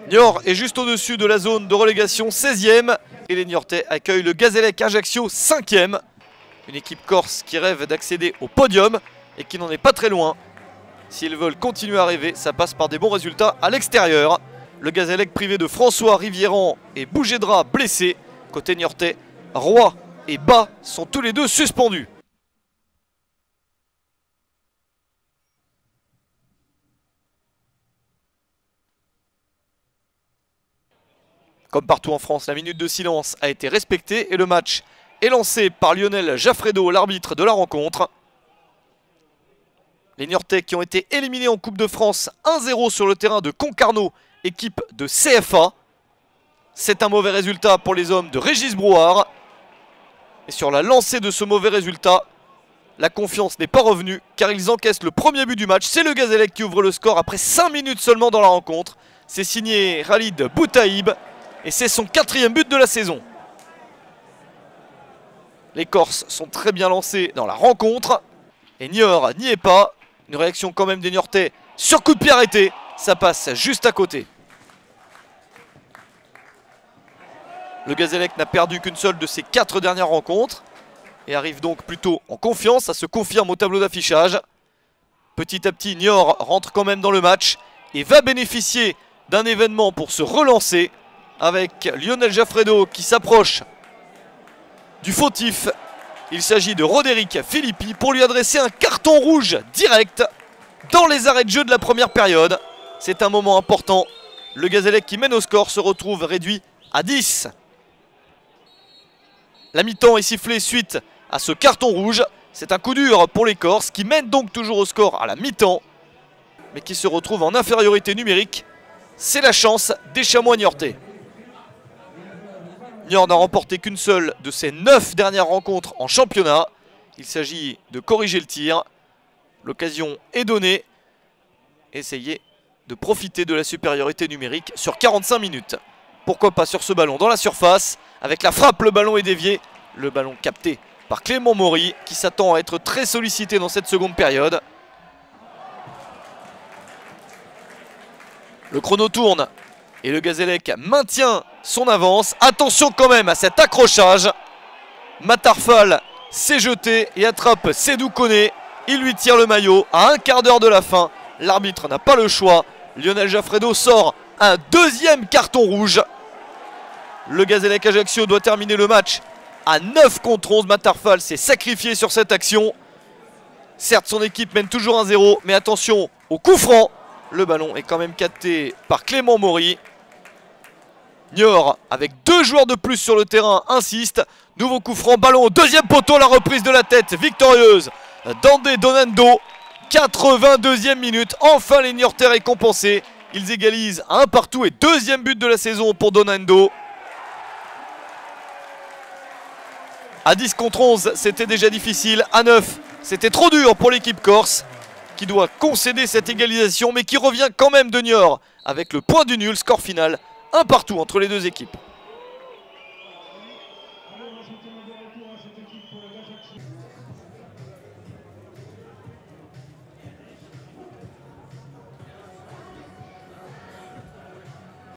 Niort est juste au-dessus de la zone de relégation 16e et les Niortais accueillent le Gazélec Ajaccio 5e. Une équipe corse qui rêve d'accéder au podium et qui n'en est pas très loin. S'ils veulent continuer à rêver, ça passe par des bons résultats à l'extérieur. Le Gazélec privé de François Rivieran et Bougedra blessés. Côté Niortais, Roy et Bas sont tous les deux suspendus. Comme partout en France, la minute de silence a été respectée et le match est lancé par Lionel Jaffredo, l'arbitre de la rencontre. Les Niortais qui ont été éliminés en Coupe de France 1-0 sur le terrain de Concarneau, équipe de CFA. C'est un mauvais résultat pour les hommes de Régis Brouard. Et sur la lancée de ce mauvais résultat, la confiance n'est pas revenue car ils encaissent le premier but du match. C'est le Gazélec qui ouvre le score après 5 minutes seulement dans la rencontre. C'est signé Khalid Boutaïb et c'est son 4e but de la saison. Les Corses sont très bien lancés dans la rencontre. Et Niort n'y est pas. Une réaction quand même des Niortais sur coup de pied arrêté. Ça passe juste à côté. Le Gazélec n'a perdu qu'une seule de ses 4 dernières rencontres. Et arrive donc plutôt en confiance. Ça se confirme au tableau d'affichage. Petit à petit, Niort rentre quand même dans le match. Et va bénéficier d'un événement pour se relancer. Avec Lionel Jaffredo qui s'approche du fautif. Il s'agit de Roderick Filippi pour lui adresser un carton rouge direct dans les arrêts de jeu de la première période. C'est un moment important. Le Gazélec qui mène au score se retrouve réduit à 10. La mi-temps est sifflée suite à ce carton rouge. C'est un coup dur pour les Corses qui mènent donc toujours au score à la mi-temps, mais qui se retrouvent en infériorité numérique. C'est la chance des Chamois niortais. Niort n'a remporté qu'une seule de ses 9 dernières rencontres en championnat. Il s'agit de corriger le tir. L'occasion est donnée. Essayez de profiter de la supériorité numérique sur 45 minutes. Pourquoi pas sur ce ballon dans la surface. Avec la frappe, le ballon est dévié. Le ballon capté par Clément Maury qui s'attend à être très sollicité dans cette seconde période. Le chrono tourne. Et le Gazélec maintient son avance. Attention quand même à cet accrochage. Matarfal s'est jeté et attrape Sédou Koné. Il lui tire le maillot à un quart d'heure de la fin. L'arbitre n'a pas le choix. Lionel Jaffredo sort un 2e carton rouge. Le Gazélec Ajaccio doit terminer le match à 9 contre 11. Matarfal s'est sacrifié sur cette action. Certes, son équipe mène toujours 1-0, mais attention au coup franc. Le ballon est quand même capté par Clément Maury. Niort, avec 2 joueurs de plus sur le terrain, insiste. Nouveau coup franc, ballon au 2e poteau, la reprise de la tête victorieuse d'Andé Donando. 82e minute, enfin les Niortais récompensés. Ils égalisent à 1 partout et 2e but de la saison pour Donando. À 10 contre 11, c'était déjà difficile. À 9, c'était trop dur pour l'équipe corse, qui doit concéder cette égalisation, mais qui revient quand même de Niort avec le point du nul. Score final 1 partout entre les deux équipes.